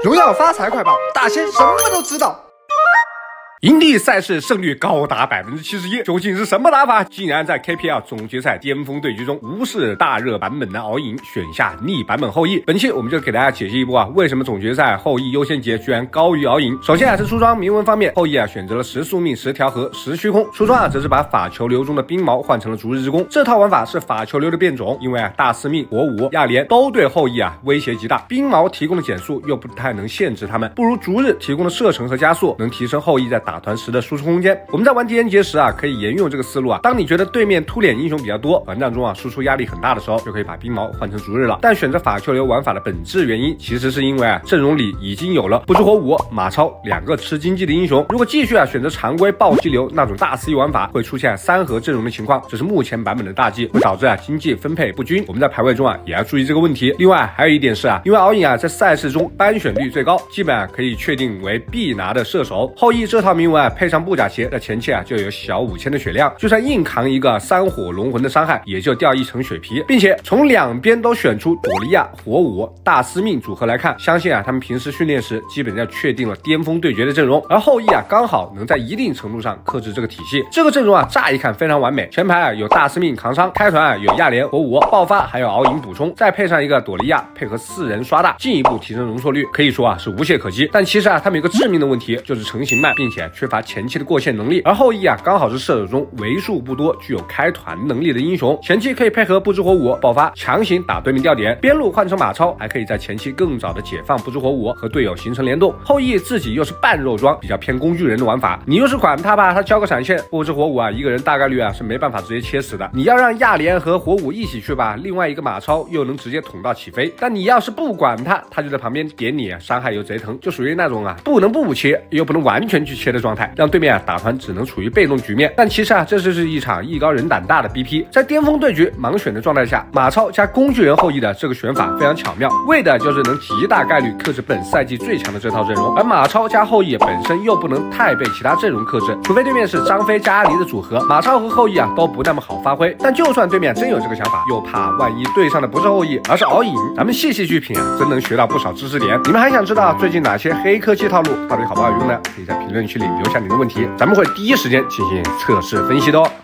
荣耀发财快报，大仙什么都知道。营地赛事胜率高达71%，究竟是什么打法？竟然在 KPL 总决赛巅峰对局中无视大热版本的敖影，选下逆版本后羿。本期我们就给大家解析一波为什么总决赛后羿优先级居然高于敖影。首先是出装铭文方面，后羿选择了10宿命、10调和、10虚空，出装则是把法球流中的冰矛换成了逐日之弓。这套玩法是法球流的变种，因为大司命、火舞、亚连都对后羿威胁极大，冰矛提供的减速又不太能限制他们，不如逐日提供的射程和加速能提升后羿在打团时的输出空间。我们在玩狄仁杰时可以沿用这个思路当你觉得对面突脸英雄比较多，团战中输出压力很大的时候，就可以把冰矛换成逐日了。但选择法球流玩法的本质原因，其实是因为阵容里已经有了不知火舞、马超两个吃经济的英雄，如果继续选择常规暴击流那种大 C 玩法，会出现3合阵容的情况，这是目前版本的大忌，会导致经济分配不均。我们在排位中也要注意这个问题。另外还有一点是因为敖影在赛事中班选率最高，基本可以确定为必拿的射手。后羿这套铭文配上布甲鞋的前期就有小5000的血量，就算硬扛一个3火龙魂的伤害，也就掉1层血皮，并且从两边都选出朵利亚、火舞、大司命组合来看，相信他们平时训练时基本上确定了巅峰对决的阵容，而后羿刚好能在一定程度上克制这个体系。这个阵容乍一看非常完美，前排有大司命扛伤，开团有亚连、火舞、爆发，还有敖影补充，再配上一个朵利亚，配合4人刷大，进一步提升容错率，可以说是无懈可击。但其实他们有个致命的问题，就是成型慢，并且缺乏前期的过线能力。而后羿刚好是射手中为数不多具有开团能力的英雄，前期可以配合不知火舞爆发强行打对面掉点，边路换成马超，还可以在前期更早的解放不知火舞和队友形成联动。后羿自己又是半肉装，比较偏工具人的玩法，你又是管他吧，他交个闪现，不知火舞一个人大概率是没办法直接切死的。你要让亚连和火舞一起去吧，另外一个马超又能直接捅到起飞。但你要是不管他，他就在旁边点你，伤害又贼疼，就属于那种不能不切又不能完全去切的状态，让对面打团只能处于被动局面。但其实这就是一场艺高人胆大的 BP。在巅峰对局盲选的状态下，马超加工具人后羿的这个选法非常巧妙，为的就是能极大概率克制本赛季最强的这套阵容。而马超加后羿本身又不能太被其他阵容克制，除非对面是张飞加阿离的组合，马超和后羿都不那么好发挥。但就算对面真有这个想法，又怕万一对上的不是后羿而是敖影，咱们细细去品真能学到不少知识点。你们还想知道最近哪些黑科技套路到底好不好用呢？可以在评论区里留下你的问题，咱们会第一时间进行测试分析的哦。